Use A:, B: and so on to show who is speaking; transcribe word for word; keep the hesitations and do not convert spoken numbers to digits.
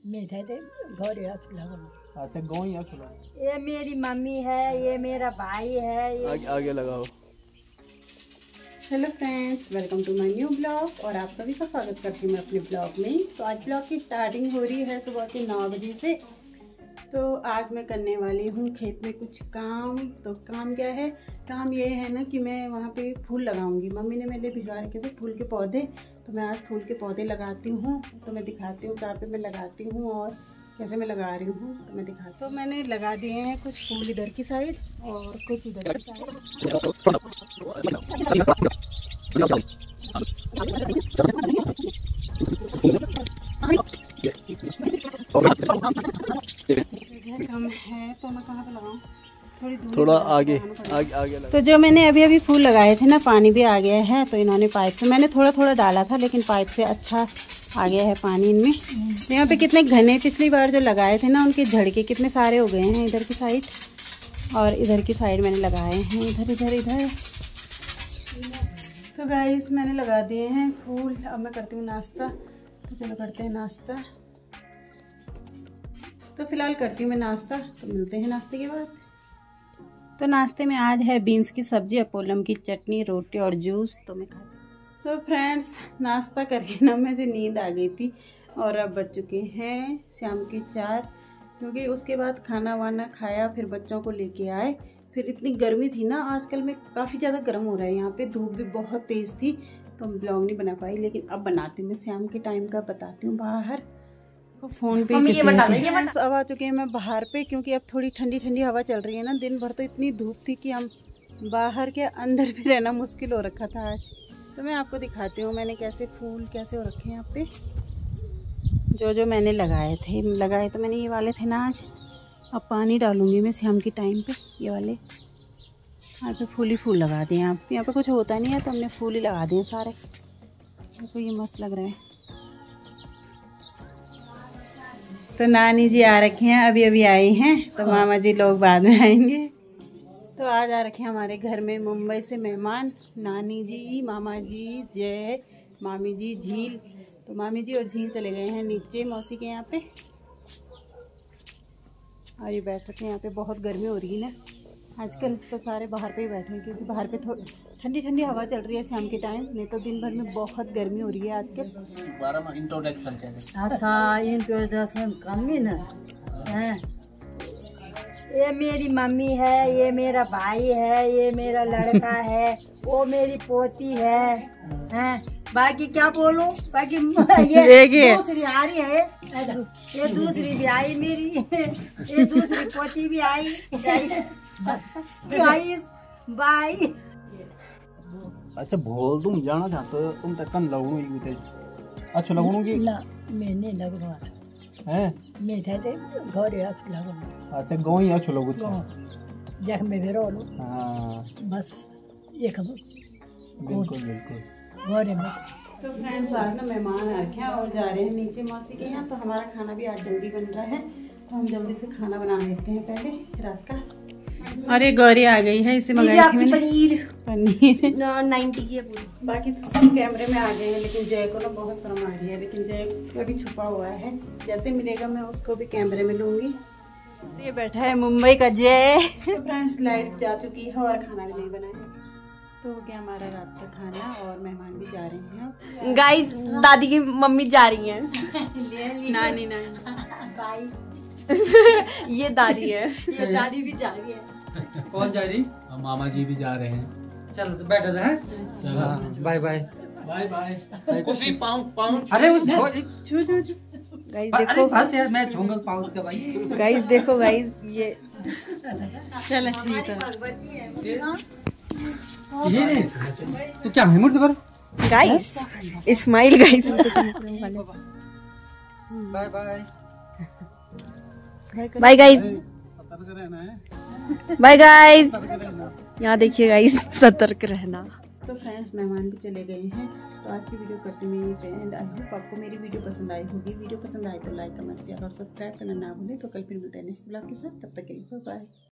A: अच्छा गाँव ही चलो।
B: ये मेरी मम्मी है, ये मेरा भाई है, ये
A: आगे आगे लगाओ।
C: Hello friends, welcome to my new blog और आप सभी का स्वागत करती हूँ मैं अपने ब्लॉग में। तो आज ब्लॉग की स्टार्टिंग हो रही है सुबह के नौ बजे से। तो आज मैं करने वाली हूँ खेत में कुछ काम। तो काम क्या है? काम ये है ना कि मैं वहाँ पे फूल लगाऊंगी। मम्मी ने मेरे लिए भिजवा रखे थे फूल के पौधे, तो मैं आज फूल के पौधे लगाती हूँ। तो मैं दिखाती हूँ कहाँ पे मैं लगाती हूँ और कैसे मैं लगा रही हूँ, तो मैं दिखाती हूँ। तो मैंने लगा दिए हैं कुछ फूल इधर की साइड और कुछ इधर की साइड। कम है तो मैं कहाँ पे लगाऊं? थोड़ी दूर
A: थोड़ा आगे आगे आगे लगा।
C: तो जो मैंने अभी अभी फूल लगाए थे ना, पानी भी आ गया है। तो इन्होंने पाइप से, मैंने थोड़ा थोड़ा डाला था लेकिन पाइप से अच्छा आ गया है पानी इनमें। तो यहाँ पे कितने घने पिछली बार जो लगाए थे ना, उनके झड़के कितने सारे हो गए हैं इधर की साइड। और इधर की साइड मैंने लगाए हैं, इधर इधर इधर। तो गाइस मैंने लगा दिए हैं फूल। अब मैं करती हूँ नाश्ता। तो चलो करते हैं नाश्ता। तो फिलहाल करती हूँ मैं नाश्ता, तो मिलते हैं नाश्ते के बाद। तो नाश्ते में आज है बीन्स की सब्जी, अपोलम की चटनी, रोटी और जूस। तो मैं खाती हूँ। तो फ्रेंड्स नाश्ता करके ना मुझे नींद आ गई थी और अब बज चुके हैं शाम के चार। क्योंकि उसके बाद खाना वाना खाया, फिर बच्चों को लेके आए। फिर इतनी गर्मी थी ना, आजकल में काफ़ी ज़्यादा गर्म हो रहा है यहाँ पे, धूप भी बहुत तेज़ थी। तो मैं ब्लॉग नहीं बना पाई, लेकिन अब बनाती हूँ। मैं शाम के टाइम का बताती हूँ बाहर को फ़ोन पे ये बता ये बता। अब आ चुके हैं मैं बाहर पे, क्योंकि अब थोड़ी ठंडी ठंडी हवा चल रही है ना। दिन भर तो इतनी धूप थी कि हम बाहर के अंदर भी रहना मुश्किल हो रखा था आज। तो मैं आपको दिखाती हूँ मैंने कैसे फूल कैसे हो रखे हैं यहाँ पे, जो जो मैंने लगाए थे। लगाए तो मैंने ये वाले थे ना आज। अब पानी डालूंगी मैं शाम के टाइम पे। ये वाले यहाँ पे फूल ही फूल लगा दिए। यहाँ पे यहाँ पे कुछ होता नहीं है तो हमने फूल ही लगा दिए सारे। तो ये मस्त लग रहा है। तो नानी जी आ रखे हैं, अभी अभी आई हैं। तो मामा जी लोग बाद में आएंगे। तो आज आ रखे हैं हमारे घर में मुंबई से मेहमान, नानी जी, मामा जी, जय, मामी जी, झील। तो मामी जी और झील चले गए हैं नीचे मौसी के यहाँ पे। और ये बैठ रखे हैं यहाँ पे। बहुत गर्मी हो रही है ना आजकल, तो सारे बाहर पे ही बैठे हैं, क्योंकि बाहर पे थोड़ी ठंडी ठंडी हवा चल रही है शाम के टाइम। नहीं तो दिन भर में बहुत गर्मी हो रही है आजकल।
B: अच्छा इंट्रोडक्शन कम ही ना है। ये मेरी मम्मी है, ये मेरा भाई है, ये मेरा लड़का है, वो मेरी पोती है, हैं? बाकी क्या बोलूं? बाकी ये दूसरी आ रही है, ये दूसरी भी आई मेरी, ये दूसरी पोती भी आई। Guys bye.
A: अच्छा बोल तुम जाना चाहते हो, तुम तक लगनू ही गुते अच्छा लगनू की
B: ना मैंने लगवा
A: हैं
B: मैं थे घर याद लगवा।
A: अच्छा गाँव ही अच्छो लोग
B: जख में भी रो लो।
A: हाँ
B: बस ये खबर
A: बिल्कुल बिल्कुल
B: घर में।
C: तो फ्रेंड्स आज ना मेहमान आ रखे हैं और जा रहे हैं नीचे मौसी के यहाँ। तो हमारा खाना भी आज जल्दी बन रहा है, तो हम जल्दी से खाना बना लेते हैं पहले रात का। और ये गौरी आ गई है, इसे मंगाई थी मैंने पनीर पनीर नाइन्टी की। बाकी सब कैमरे में आ गए हैं, लेकिन जय को ना बहुत शर्म आ रही है। लेकिन जय अभी छुपा हुआ है, जैसे मिलेगा मैं उसको भी कैमरे में लूँगी। ये बैठा है मुंबई का जय। तो फ्रेंड्स लाइट जा चुकी है और खाना भी नहीं बनाया। तो हो गया हमारा रात का खाना और मेहमान भी जा रहे हैं।
B: गाइस दादी की मम्मी जा रही है।
C: नानी नानी
B: बाय।
C: ये दादी है,
B: ये दादी भी जा रही है।
D: कौन जा रही?
A: मामा जी भी जा रहे हैं।
D: चल तो बैठा था।
A: चलो
D: बाय बाय
A: बाय बाय। उसी पाँव पाँव
D: अरे उस
C: छू छू छू। गाइस
D: अरे
C: देखो,
D: बस यार मैं छूंगा पाँव उसका भाई।
C: गाइस देखो गाइस ये चलो ठीक है।
D: ये तो क्या है मुर्द पर?
C: Guys smile guys.
D: Bye bye
C: bye guys, bye guys. यहाँ देखिए गाइस, सतर्क रहना। तो फ्रेंड्स मेहमान भी चले गए हैं। तो आज की वीडियो करती हूँ यहीं पे एंड। आई होप आपको मेरी वीडियो पसंद आई होगी। वीडियो पसंद आए तो लाइक कमेंट शेयर और सब्सक्राइब करना ना भूलें। तो कल फिर मिलते हैं नेक्स्ट ब्लॉग के साथ, तब तक के लिए बाय।